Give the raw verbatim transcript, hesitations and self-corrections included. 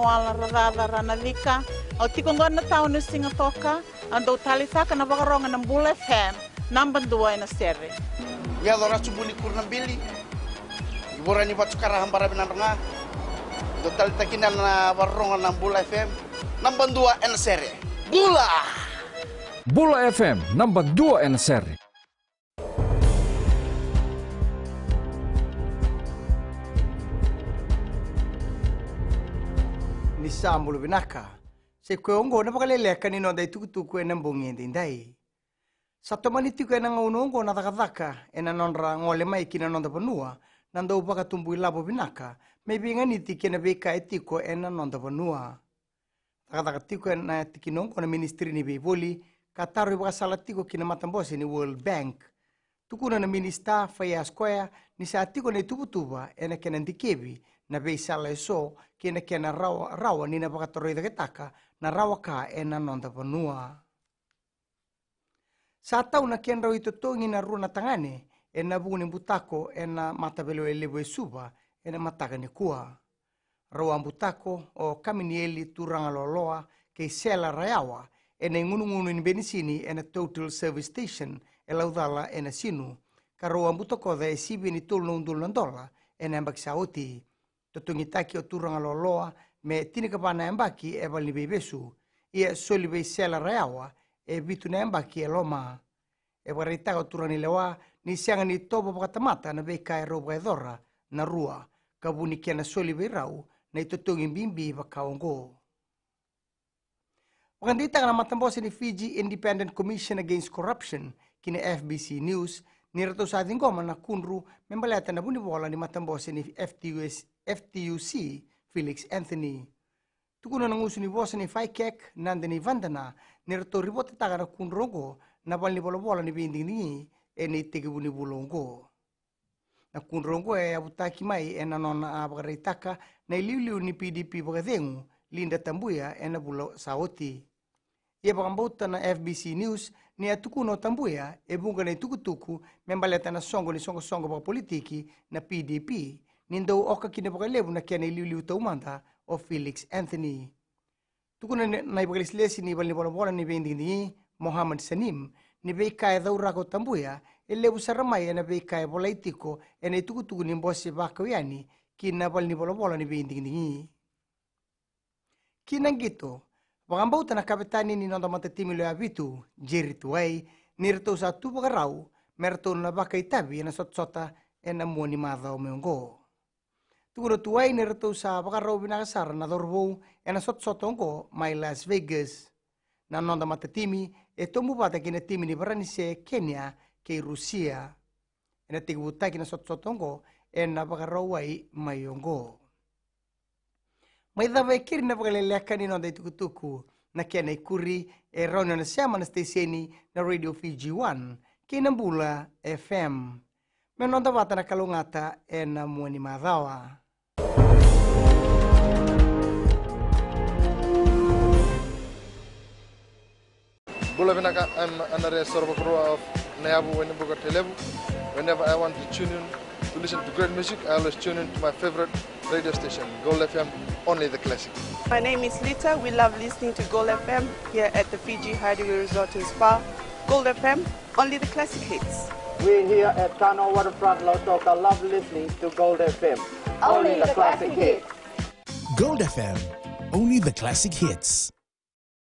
moala radada ranalika. O tikongona tau no singatoka. Ando talisaka na wakaronga ng Bull F M. Number dua na sere. Ya dora subuni kurna bili. Ibora ni batu kara hambara binaranga. Do talitakina na waronga ng Bull F M. Number dua na sere. Bula. Bula F M number dua na sere. Ni sambulu binaka. Se kwe ongo na pakaleleka ni no dai tukutuku e nambongi ndai. Sato manitiku e na ngaunongo na takataka e na nonra ngole mai kina nonda panua nanda upaka tumbu ilabo binaka maybe nganiti kina beka etiko e na nonda panua. Takataka tiko e na tikinongo na ministri ni beivoli kataru ibaka salatiko kina matambosi ni World Bank. Tukuna na minista faya square ni sa tiko na tubutuba e na kena ndikebi na bei sala eso kina kena rawa rawa ni na bakatoro ida ketaka na rawa ka e na nonda panua. Sa tau na ken rawi totongi na runa tangane e na buni butako e na matabelo e levo e suba e na mataka ni kua. Rawa butako o kaminieli turanga loloa ke sela rayawa e na ngunu-ngunu ni benisini e na total service station e laudala e na sinu. Ka rawa butako da e sibi ni tulno undul nandola e na mbakisa oti. Totongi taki o turanga loloa me tinikapana embaki e bali bebesu. Ia soli be sela rayawa e bitu na embaki e loma. E warita o turani lewa ni sianga ni tobo pakatamata na beka e roba e dora na rua. Kabuni kia na soli be rau na itotongi bimbi wakaongo. Wakandita ka na matambosa ni Fiji Independent Commission Against Corruption kina F B C News ni rato sa ating goma na kunru membalata na bunibola ni matambosa ni F T U C Felix Anthony. Tukuna ng uso ni bosa ni Faikek nanda ni Vandana ni rato ribote taga na kunrongo na bal ni bola-bola ni binding ni e ni tigibuni bulongo. Na kunrongo e abutaki mai e na nona abagaritaka na iliuliu ni P D P bagadengu Linda Tambuya e na bulo saoti. Ia bagambauta na F B C News ni atukuno Tambuya e bunga na tukutuku membaleta na songo ni songo-songo baga politiki na P D P nindo oka kina bagalevu na kia na iliuliu taumanda o Felix Anthony. Tukuna na ibagalislesi ni bal ni bola-bola ni binding ni Mohammed Sanim ni beika e daurako Tambuya e lebu saramai e na beika e bolaitiko e na tukutuku ni mbose bakawiani kina bal ni bola-bola ni binding ni. Kinang gito, bagambauta na kapitani ni nonda matatimi lo abitu, Jerry Tuay, nirto sa tubagarau, merto na bakay tabi na sotsota e na mua ni madha o meonggo. Tukuro Tuay nirto sa bagarau binakasar na dorbo e na sotsota ongo may Las Vegas. Na nonda matatimi e tomubata kina timi ni Baranise, Kenya, kay Rusia. E na tigbuta kina sotsota ongo e na bagarau ay mayonggo. May dawai kiri na pagaleleka ni nonda itukutuku na kia na ikuri e raunyo na siyama na stasioni na Radio Fiji one kinambula F M. May nonda bata na kalungata e na muani madhawa. Bula Vinaka, I'm Anare Sorbakroa of Nayabu Wenabuga Telebu. Whenever I want to tune in to listen to great music, I always tune in to my favorite radio station, Gold F M, only the classic. My name is Lita. We love listening to Gold F M here at the Fiji Hideaway Resort and Spa. Gold F M, only the classic hits. We here at Kano Waterfront Lautoka love listening to Gold F M, only, only the, the classic, classic hits. Gold F M, only the classic hits.